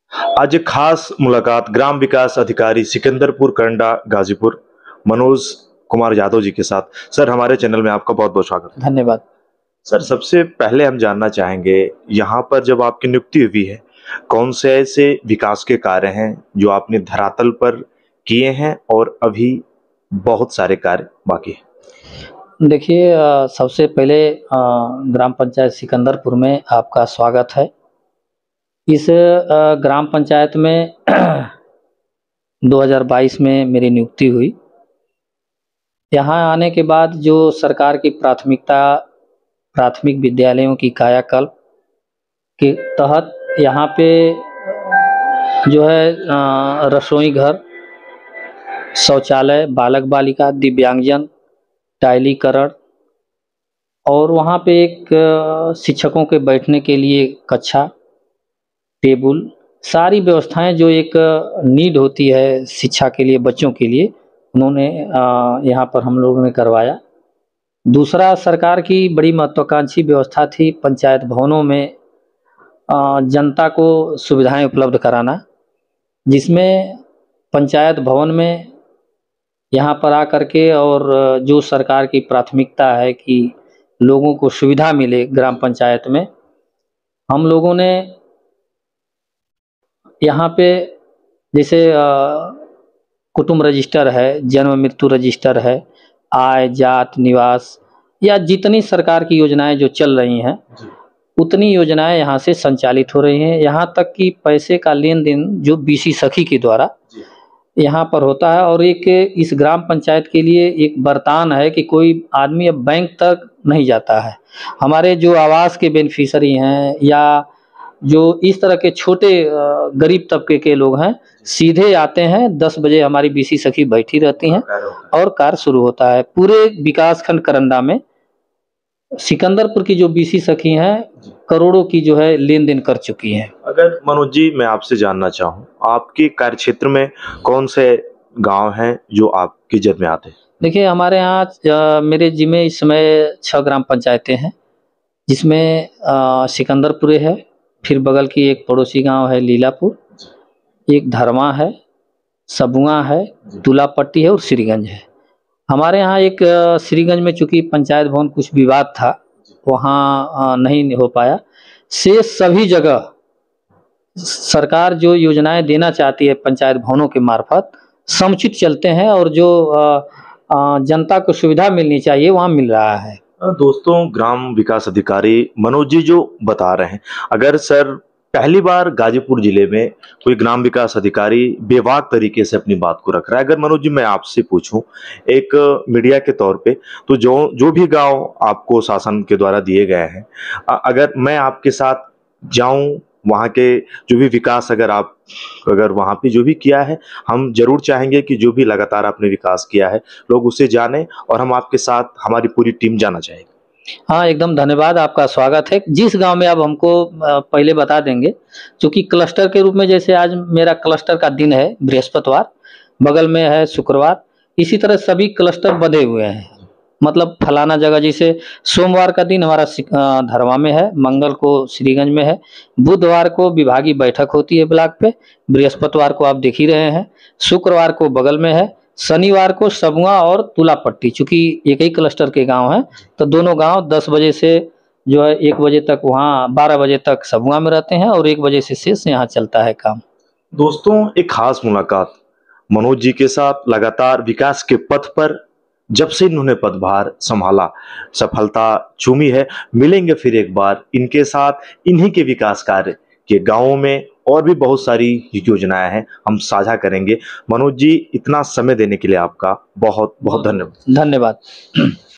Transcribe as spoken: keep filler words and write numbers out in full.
आज एक खास मुलाकात ग्राम विकास अधिकारी सिकंदरपुर करंडा गाजीपुर मनोज कुमार यादव जी के साथ। सर, हमारे चैनल में आपका बहुत बहुत स्वागत है। धन्यवाद। सर, सबसे पहले हम जानना चाहेंगे, यहाँ पर जब आपकी नियुक्ति हुई है, कौन से ऐसे विकास के कार्य हैं जो आपने धरातल पर किए हैं और अभी बहुत सारे कार्य बाकी हैं? देखिए, अ, सबसे पहले अ, ग्राम पंचायत सिकंदरपुर में आपका स्वागत है। इस अ, ग्राम पंचायत में दो हज़ार बाईस में मेरी नियुक्ति हुई। यहाँ आने के बाद जो सरकार की प्राथमिकता प्राथमिक विद्यालयों की कायाकल्प के तहत यहाँ पे जो है अ, रसोई घर, शौचालय, बालक बालिका, दिव्यांगजन, टाइलीकरण और वहाँ पे एक अ, शिक्षकों के बैठने के लिए कक्षा, टेबुल, सारी व्यवस्थाएं जो एक नीड होती है शिक्षा के लिए, बच्चों के लिए, उन्होंने अ, यहाँ पर हम लोगों ने करवाया। दूसरा, सरकार की बड़ी महत्वाकांक्षी व्यवस्था थी पंचायत भवनों में अ, जनता को सुविधाएं उपलब्ध कराना, जिसमें पंचायत भवन में यहाँ पर आकर के और जो सरकार की प्राथमिकता है कि लोगों को सुविधा मिले ग्राम पंचायत में, हम लोगों ने यहाँ पे जैसे अ, कुटुंब रजिस्टर है, जन्म मृत्यु रजिस्टर है, आय जात निवास या जितनी सरकार की योजनाएं जो चल रही हैं, उतनी योजनाएं यहाँ से संचालित हो रही हैं। यहाँ तक कि पैसे का लेन देन जो बीसी सखी के द्वारा यहाँ पर होता है। और एक इस ग्राम पंचायत के लिए एक वरदान है कि कोई आदमी अब बैंक तक नहीं जाता है। हमारे जो आवास के बेनिफिशियरी हैं या जो इस तरह के छोटे गरीब तबके के लोग हैं, सीधे आते हैं, दस बजे हमारी बीसी सखी बैठी रहती हैं और कार्य शुरू होता है। पूरे विकास खंड करंडा में सिकंदरपुर की जो बीसी सखी हैं, करोड़ों की जो है लेन देन कर चुकी हैं। अगर मनोज जी, मैं आपसे जानना चाहूँ, आपके कार्य क्षेत्र में कौन से गांव हैं जो आपकी जद में आते हैं? देखिए, हमारे यहाँ मेरे जिम्मे इस समय छह ग्राम पंचायतें हैं, जिसमें सिकंदरपुर है, फिर बगल की एक पड़ोसी गांव है लीलापुर, एक धरमा है, सबुआ है, तुलापट्टी है और श्रीगंज है। हमारे यहाँ एक श्रीगंज में चूंकि पंचायत भवन कुछ विवाद था, वहाँ नहीं हो पाया। शेष सभी जगह सरकार जो योजनाएं देना चाहती है पंचायत भवनों के मार्फत समुचित चलते हैं और जो जनता को सुविधा मिलनी चाहिए वहाँ मिल रहा है। दोस्तों, ग्राम विकास अधिकारी मनोज जी जो बता रहे हैं, अगर सर पहली बार गाजीपुर जिले में कोई ग्राम विकास अधिकारी बेबाक तरीके से अपनी बात को रख रहा है, अगर मनोज जी मैं आपसे पूछूं एक मीडिया के तौर पे, तो जो जो भी गांव आपको शासन के द्वारा दिए गए हैं, अगर मैं आपके साथ जाऊं, वहाँ के जो भी विकास अगर आप अगर वहाँ पे जो भी किया है, हम जरूर चाहेंगे कि जो भी लगातार आपने विकास किया है लोग उसे जाने और हम आपके साथ, हमारी पूरी टीम जाना चाहेगी। हाँ, एकदम धन्यवाद, आपका स्वागत है। जिस गांव में आप हमको पहले बता देंगे, क्योंकि क्लस्टर के रूप में, जैसे आज मेरा क्लस्टर का दिन है बृहस्पतिवार, बगल में है शुक्रवार, इसी तरह सभी क्लस्टर बंधे हुए हैं। मतलब फलाना जगह, जैसे सोमवार का दिन हमारा धरवा में है, मंगल को श्रीगंज में है, बुधवार को विभागीय बैठक होती है ब्लॉक पे, बृहस्पतिवार को आप देख ही रहे हैं, शुक्रवार को बगल में है, शनिवार को सबुआ और तुलापट्टी, चूंकि एक ही क्लस्टर के गांव हैं, तो दोनों गांव दस बजे से जो है एक बजे तक, वहाँ बारह बजे तक सबुआ में रहते हैं और एक बजे से शेष यहाँ चलता है काम। दोस्तों, एक खास मुलाकात मनोज जी के साथ, लगातार विकास के पथ पर जब से इन्होंने पदभार संभाला सफलता चूमी है। मिलेंगे फिर एक बार इनके साथ, इन्हीं के विकास कार्य के गांवों में और भी बहुत सारी योजनाएं हैं, हम साझा करेंगे। मनोज जी, इतना समय देने के लिए आपका बहुत बहुत धन्यवाद। धन्यवाद।